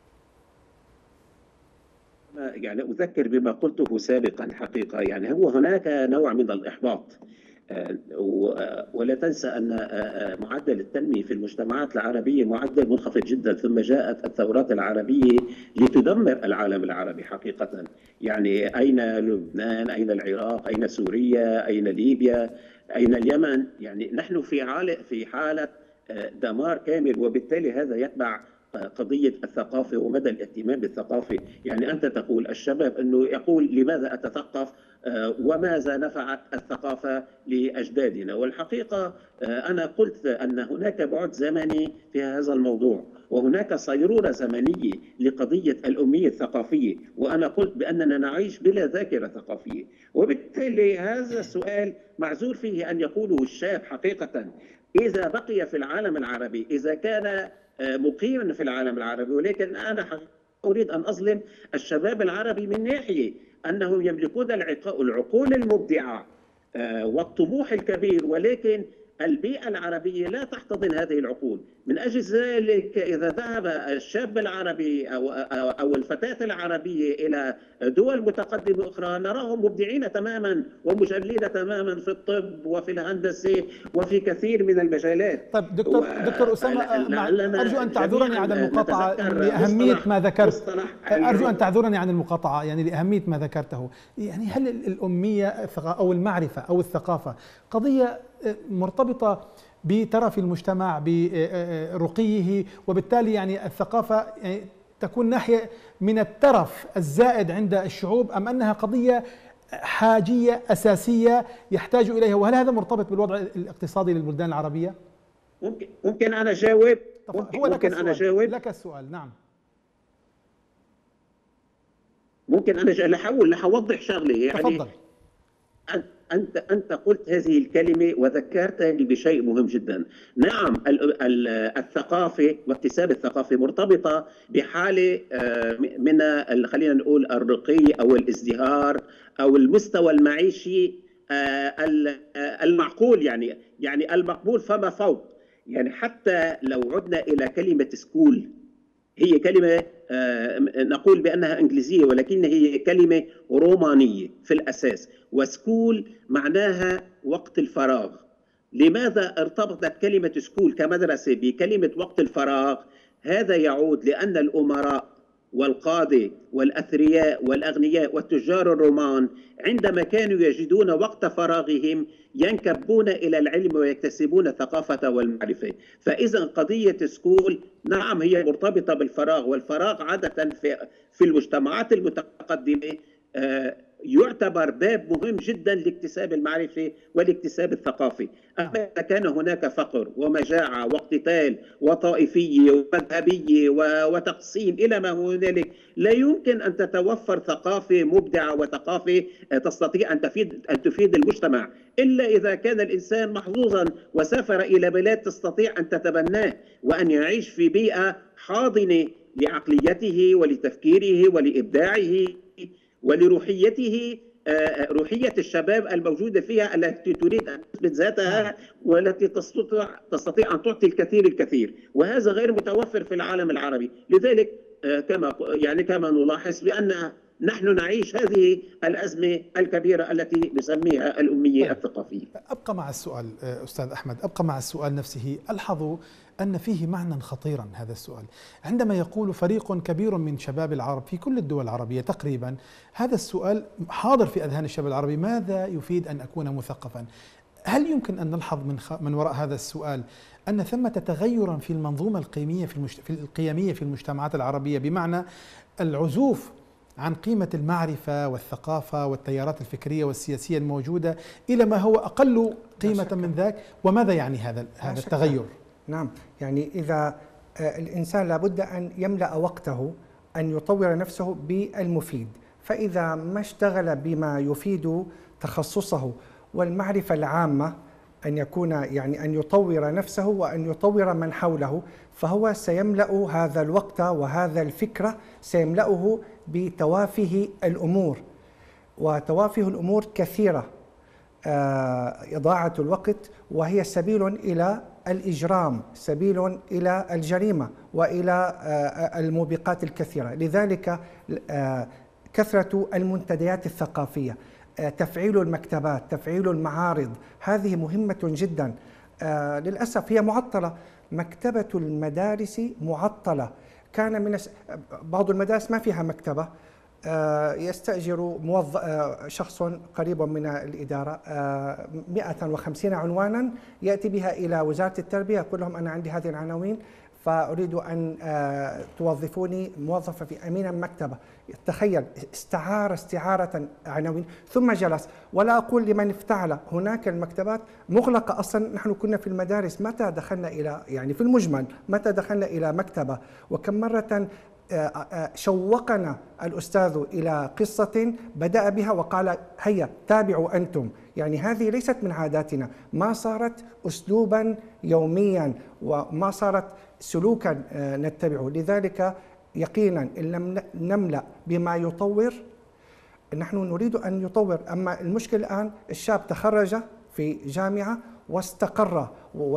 يعني أذكر بما قلته سابقا حقيقة، يعني هو هناك نوع من الإحباط، ولا تنسى أن معدل التنمية في المجتمعات العربية معدل منخفض جدا، ثم جاءت الثورات العربية لتدمر العالم العربي حقيقة. يعني أين لبنان؟ أين العراق؟ أين سوريا؟ أين ليبيا؟ أين اليمن؟ يعني نحن في حالة دمار كامل، وبالتالي هذا يتبع قضية الثقافة ومدى الاهتمام بالثقافة. يعني أنت تقول الشباب أنه يقول لماذا أتثقف وماذا نفعت الثقافة لأجدادنا؟ والحقيقة أنا قلت أن هناك بعد زمني في هذا الموضوع، وهناك صيرورة زمنية لقضية الأمية الثقافية، وأنا قلت بأننا نعيش بلا ذاكرة ثقافية. وبالتالي هذا السؤال معذور فيه أن يقوله الشاب حقيقة إذا بقي في العالم العربي، إذا كان مقيما في العالم العربي. ولكن أنا أريد أن أظلم الشباب العربي من ناحية أنهم يملكون العقول المبدعة والطموح الكبير، ولكن البيئة العربية لا تحتضن هذه العقول. من أجل ذلك إذا ذهب الشاب العربي أو الفتاة العربية إلى دول متقدمة أخرى نراهم مبدعين تماما ومجلين تماما في الطب وفي الهندسة وفي كثير من المجالات. طيب دكتور أسامة، أرجو أن تعذرني عن المقاطعة لأهمية ما ذكرت. أرجو أن تعذرني عن المقاطعة يعني لأهمية ما ذكرته. يعني هل الأمية أو المعرفة أو الثقافة قضية مرتبطة بترف المجتمع برقيه، وبالتالي يعني الثقافة يعني تكون ناحية من الترف الزائد عند الشعوب، أم أنها قضية حاجية أساسية يحتاج إليها؟ وهل هذا مرتبط بالوضع الاقتصادي للبلدان العربية؟ ممكن أنا أجاوب؟ ممكن أنا أجاوب؟ لك السؤال. نعم ممكن أنا لحوضح شغلة. يعني تفضل. أنت قلت هذه الكلمة وذكرتني بشيء مهم جدا. نعم، الثقافة واكتساب الثقافة مرتبطة بحالة من خلينا نقول الرقي أو الازدهار أو المستوى المعيشي المعقول، يعني المقبول فما فوق. يعني حتى لو عدنا إلى كلمة سكول، هي كلمة نقول بأنها إنجليزية، ولكن هي كلمة رومانية في الأساس، وسكول معناها وقت الفراغ. لماذا ارتبطت كلمة سكول كمدرسة بكلمة وقت الفراغ؟ هذا يعود لأن الأمراء والقادة والأثرياء والأغنياء والتجار الرومان عندما كانوا يجدون وقت فراغهم ينكبون إلى العلم ويكتسبون الثقافة والمعرفة. فإذا قضية سكول نعم هي مرتبطة بالفراغ، والفراغ عادة في المجتمعات المتقدمة يعتبر باب مهم جدا لاكتساب المعرفة والاكتساب الثقافي. أما إذا كان هناك فقر ومجاعة واقتتال وطائفية ومذهبية وتقسيم إلى ما هنالك، لا يمكن أن تتوفر ثقافة مبدعة وثقافة تستطيع أن تفيد المجتمع إلا إذا كان الإنسان محظوظا وسافر إلى بلاد تستطيع أن تتبناه وأن يعيش في بيئة حاضنة لعقليته ولتفكيره ولإبداعه ولروحيته، روحية الشباب الموجودة فيها التي تريد أن تثبت ذاتها والتي تستطيع أن تعطي الكثير، وهذا غير متوفر في العالم العربي. لذلك كما نلاحظ بأن نحن نعيش هذه الأزمة الكبيرة التي نسميها الأمية الثقافية. أبقى مع السؤال أستاذ أحمد، أبقى مع السؤال نفسه. ألحظ أن فيه معنى خطيرا هذا السؤال عندما يقول فريق كبير من شباب العرب في كل الدول العربية تقريبا، هذا السؤال حاضر في أذهان الشباب العربي: ماذا يفيد أن أكون مثقفا؟ هل يمكن أن نلحظ من وراء هذا السؤال أن ثمة تغيرا في المنظومة القيمية في المجتمعات العربية، بمعنى العزوف عن قيمة المعرفة والثقافة والتيارات الفكرية والسياسية الموجودة إلى ما هو أقل قيمة من ذاك؟ وماذا يعني هذا التغير؟ نعم، يعني إذا الإنسان لابد أن يملأ وقته أن يطور نفسه بالمفيد، فإذا ما اشتغل بما يفيد تخصصه والمعرفة العامة أن يكون يعني أن يطور نفسه وأن يطور من حوله، فهو سيملأ هذا الوقت وهذا الفكرة سيملأه بتوافه الأمور، وتوافه الأمور كثيرة. إضاعة الوقت وهي سبيل إلى الإجرام، سبيل إلى الجريمة وإلى الموبقات الكثيرة. لذلك كثرة المنتديات الثقافية، تفعيل المكتبات، تفعيل المعارض، هذه مهمة جدا. للأسف هي معطلة، مكتبة المدارس معطلة. كان من بعض المدارس ما فيها مكتبة، يستأجر شخص قريب من الإدارة 150 عنوانا، يأتي بها إلى وزارة التربية يقول لهم أنا عندي هذه العناوين فأريد أن توظفوني موظفة في أمينة مكتبة. تخيل، استعارة عناوين ثم جلس. ولا أقول لمن افتعل، هناك المكتبات مغلقة أصلا. نحن كنا في المدارس متى دخلنا إلى، يعني في المجمل متى دخلنا إلى مكتبة، وكم مرة شوقنا الأستاذ إلى قصة بدأ بها وقال هيا تابعوا أنتم. يعني هذه ليست من عاداتنا، ما صارت أسلوبا يوميا وما صارت سلوكا نتبعه. لذلك يقينا إن لم نملأ بما يطور، نحن نريد أن يطور. أما المشكلة الآن الشاب تخرج في جامعة واستقر،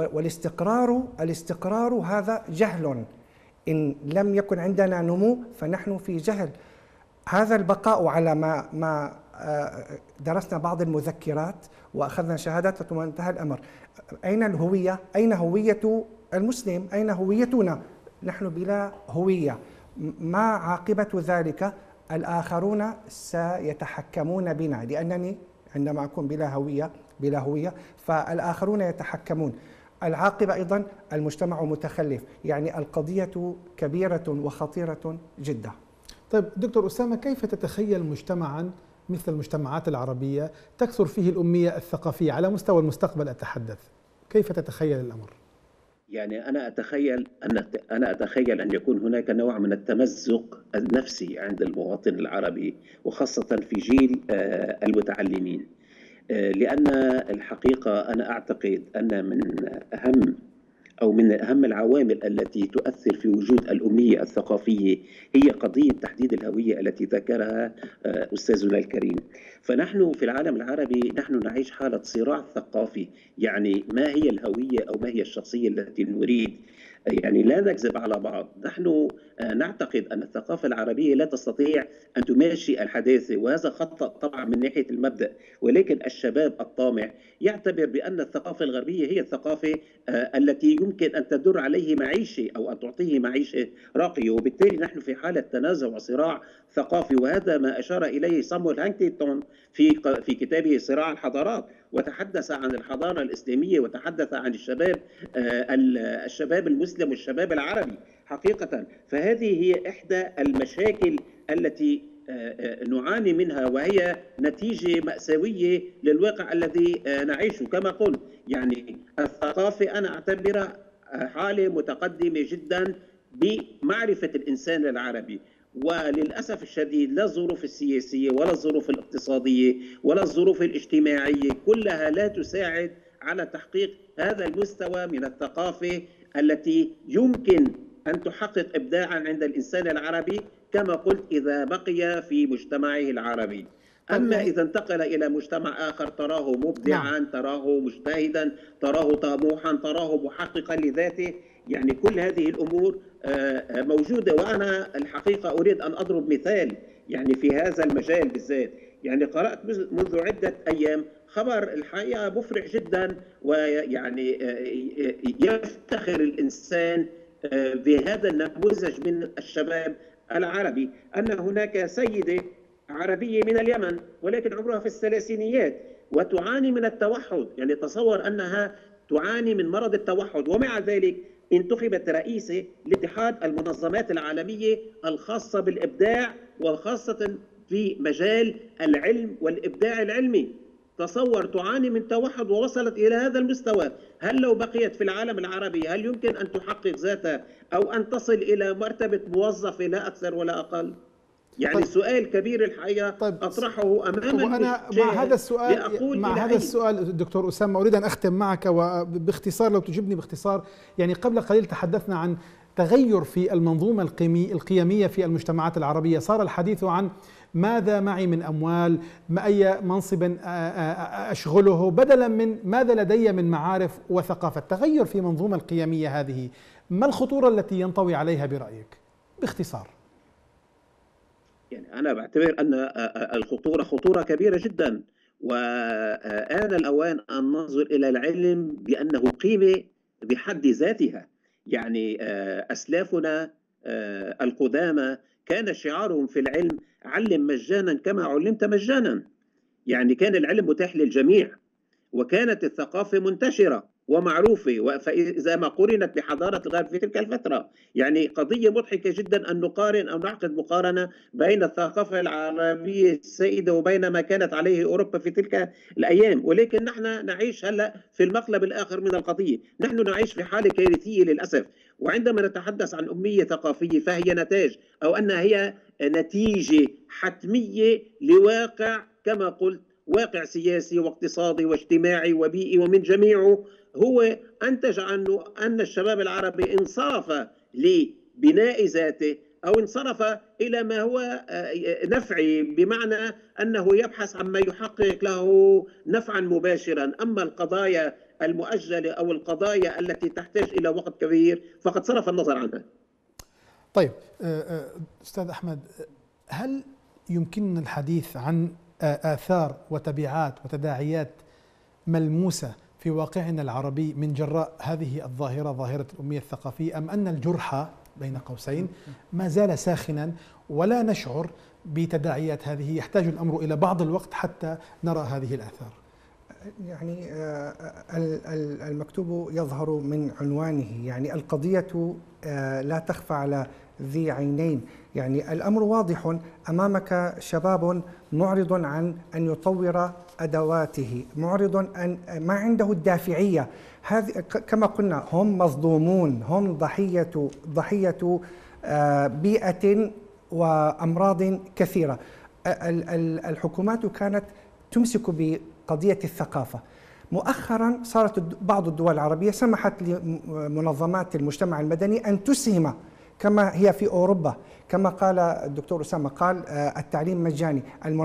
والاستقرار هذا جهل. إن لم يكن عندنا نمو فنحن في جهل. هذا البقاء على ما درسنا بعض المذكرات وأخذنا شهادات ثم انتهى الأمر. أين الهوية؟ أين هوية المسلم؟ أين هويتنا؟ نحن بلا هوية. ما عاقبة ذلك؟ الآخرون سيتحكمون بنا، لأنني عندما أكون بلا هوية فالآخرون يتحكمون. العاقبة أيضا المجتمع متخلف. يعني القضية كبيرة وخطيرة جدا. طيب دكتور أسامة، كيف تتخيل مجتمعا مثل المجتمعات العربية تكثر فيه الأمية الثقافية على مستوى المستقبل أتحدث؟ كيف تتخيل الأمر؟ يعني أنا أتخيل أن يكون هناك نوع من التمزق النفسي عند المواطن العربي، وخاصة في جيل المتعلمين. لأن الحقيقة أنا أعتقد أن من أهم العوامل التي تؤثر في وجود الأمية الثقافية هي قضية تحديد الهوية التي ذكرها أستاذنا الكريم. فنحن في العالم العربي نحن نعيش حالة صراع ثقافي. يعني ما هي الهوية أو ما هي الشخصية التي نريد؟ يعني لا نكذب على بعض، نحن نعتقد أن الثقافة العربية لا تستطيع أن تماشي الحداثة، وهذا خطأ طبعا من ناحية المبدأ. ولكن الشباب الطامع يعتبر بأن الثقافة الغربية هي الثقافة التي يمكن أن تدر عليه معيشة أو أن تعطيه معيشة راقية، وبالتالي نحن في حالة تنازع وصراع ثقافي. وهذا ما أشار إليه صامويل هانتينغتون في كتابه صراع الحضارات، وتحدث عن الحضارة الإسلامية وتحدث عن الشباب المسلم والشباب العربي حقيقة. فهذه هي إحدى المشاكل التي نعاني منها، وهي نتيجة مأساوية للواقع الذي نعيشه. كما قلت، يعني الثقافة أنا أعتبرها حالة متقدمة جدا بمعرفة الإنسان العربي. وللأسف الشديد لا الظروف السياسية ولا الظروف الاقتصادية ولا الظروف الاجتماعية كلها لا تساعد على تحقيق هذا المستوى من الثقافة التي يمكن أن تحقق إبداعا عند الإنسان العربي، كما قلت إذا بقي في مجتمعه العربي. أما إذا انتقل إلى مجتمع آخر تراه مبدعا، تراه مجتهدا، تراه طموحا، تراه محققا لذاته. يعني كل هذه الأمور موجودة. وأنا الحقيقة أريد أن أضرب مثال يعني في هذا المجال بالذات. يعني قرأت منذ عدة أيام خبر الحقيقة مفرح جدا، ويعني يفتخر الإنسان بهذا النموذج من الشباب العربي، أن هناك سيدة عربية من اليمن ولكن عمرها في الثلاثينيات وتعاني من التوحد. يعني تصور أنها تعاني من مرض التوحد، ومع ذلك انتخبت رئيسة لاتحاد المنظمات العالمية الخاصة بالإبداع وخاصة في مجال العلم والإبداع العلمي. تصور، تعاني من توحد ووصلت إلى هذا المستوى. هل لو بقيت في العالم العربي هل يمكن أن تحقق ذاتها أو أن تصل إلى مرتبة موظفة لا أكثر ولا أقل؟ يعني سؤال كبير الحقيقة أطرحه أمام أنا مع هذا السؤال دكتور أسامة أريد أن أختم معك وباختصار، لو تجبني باختصار. يعني قبل قليل تحدثنا عن تغير في المنظومة القيمية في المجتمعات العربية، صار الحديث عن ماذا معي من أموال، ما أي منصب أشغله، بدلا من ماذا لدي من معارف وثقافة. تغير في منظومة القيمية هذه، ما الخطورة التي ينطوي عليها برأيك باختصار؟ يعني أنا بعتبر أن الخطورة خطورة كبيرة جدا، وآن الأوان أن ننظر إلى العلم بأنه قيمة بحد ذاتها. يعني أسلافنا القدامى كان شعارهم في العلم علم مجانا كما علمت مجانا. يعني كان العلم متاح للجميع، وكانت الثقافة منتشرة ومعروفة، فإذا ما قورنت بحضارة الغرب في تلك الفترة، يعني قضية مضحكة جدا أن نقارن أو نعقد مقارنة بين الثقافة العربية السائدة وبين ما كانت عليه أوروبا في تلك الأيام. ولكن نحن نعيش هلأ في المقلب الآخر من القضية، نحن نعيش في حالة كارثية للأسف. وعندما نتحدث عن أمية ثقافية فهي نتاج، أو أنها هي نتيجة حتمية لواقع، كما قلت، واقع سياسي واقتصادي واجتماعي وبيئي، ومن جميعه هو أنتج عنه أن الشباب العربي انصرف لبناء ذاته، أو انصرف إلى ما هو نفعي، بمعنى أنه يبحث عما يحقق له نفعا مباشرا. أما القضايا المؤجلة أو القضايا التي تحتاج إلى وقت كبير فقد صرف النظر عنها. طيب أستاذ أحمد، هل يمكننا الحديث عن آثار وتبعات وتداعيات ملموسة في واقعنا العربي من جراء هذه الظاهرة، ظاهرة الأمية الثقافية، أم أن الجرح بين قوسين ما زال ساخنا ولا نشعر بتداعيات هذه؟ يحتاج الأمر إلى بعض الوقت حتى نرى هذه الآثار. يعني المكتوب يظهر من عنوانه، يعني القضية لا تخفى على ذي عينين. يعني الأمر واضح، أمامك شباب معرض عن أن يطور أدواته، معرض أن ما عنده الدافعية. هذه كما قلنا هم مظلومون، هم ضحية بيئة وأمراض كثيرة. الحكومات كانت تمسك بقضية الثقافة. مؤخرا صارت بعض الدول العربية سمحت لمنظمات المجتمع المدني أن تسهم كما هي في أوروبا، كما قال الدكتور أسامة، قال التعليم مجاني.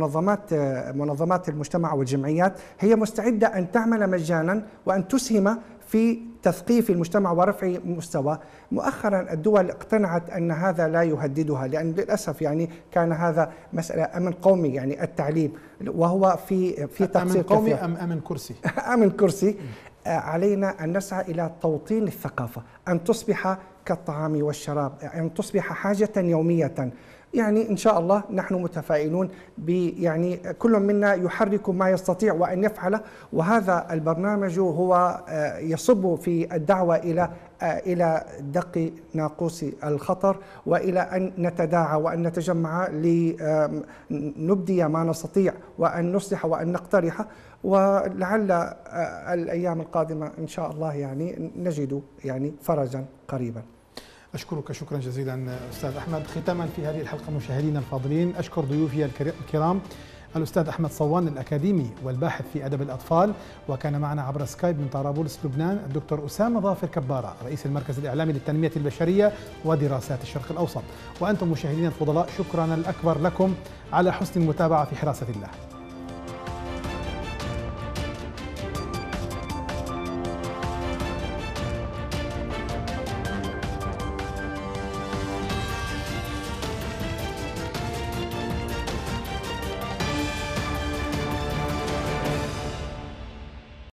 منظمات المجتمع والجمعيات هي مستعدة أن تعمل مجانا وأن تسهم في تثقيف المجتمع ورفع مستوى. مؤخرا الدول اقتنعت أن هذا لا يهددها، لأن للأسف يعني كان هذا مسألة أمن قومي، يعني التعليم، وهو في أمن تقصير قومي كثير. أم أمن كرسي؟ أمن كرسي. علينا أن نسعى إلى توطين الثقافة، أن تصبح كالطعام والشراب، أن تصبح حاجة يومية. يعني إن شاء الله نحن متفائلون، يعني كل منا يحرك ما يستطيع وأن يفعله، وهذا البرنامج هو يصب في الدعوة إلى دق ناقوس الخطر، وإلى أن نتداعى وأن نتجمع لنبدي ما نستطيع وأن نصلح وأن نقترح، ولعل الأيام القادمة إن شاء الله يعني نجد يعني فرجا قريبا. أشكرك شكرا جزيلا أستاذ أحمد. ختاما في هذه الحلقة مشاهدينا الفاضلين، أشكر ضيوفي الكرام الأستاذ أحمد صوان الأكاديمي والباحث في أدب الأطفال، وكان معنا عبر سكايب من طرابلس لبنان الدكتور أسامة ظافر كبارة رئيس المركز الإعلامي للتنمية البشرية ودراسات الشرق الأوسط. وأنتم مشاهدينا الفضلاء، شكرا الأكبر لكم على حسن المتابعة في حراسة الله.